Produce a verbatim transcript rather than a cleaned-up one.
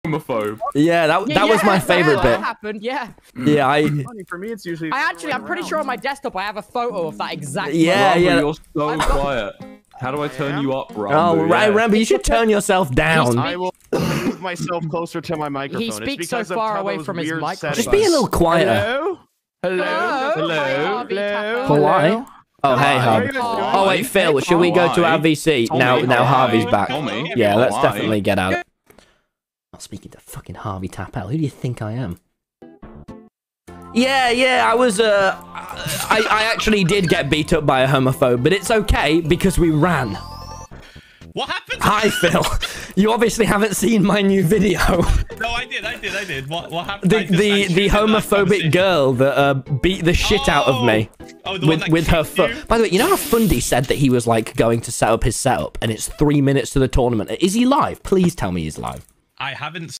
homophobe. Yeah, that Yeah, that was yeah, my yeah, favorite that bit. happened, yeah. Yeah, I. Funny, for me, it's usually. I actually, I'm pretty sure on my desktop I have a photo of that exact. Yeah, Rambo, yeah. You're so quiet. How do I turn you up, Rambo? Oh, right, Yeah. Rambo, you should turn yourself down. I will move myself closer to my microphone. He speaks it's because so of far away Tubbo's from his weird microphone. Just be a little quieter. Hello? Hello? Hello? Hello? Hi, Harvey Tapper. Hawaii? Oh, hey, Hi. Harvey. Where you guys Oh, going? wait, Phil, should we go to our V C? Tommy, Now, now Hawaii. Harvey's back. Tommy, Yeah, let's Hawaii. definitely get out. I'm speaking to fucking Harvey Tappel. Who do you think I am? Yeah, yeah, I was, uh... I, I actually did get beat up by a homophobe, but it's okay because we ran. What happened? Hi, Phil. You obviously haven't seen my new video. No, I did, I did, I did. What, what happened? The I just- the I the tuned in that homophobic conversation. girl that uh, beat the shit out of me Oh, the one with that with her kicked foot. you? By the way, you know how Fundy said that he was like going to set up his setup, and it's three minutes to the tournament. Is he live? Please tell me he's live. I haven't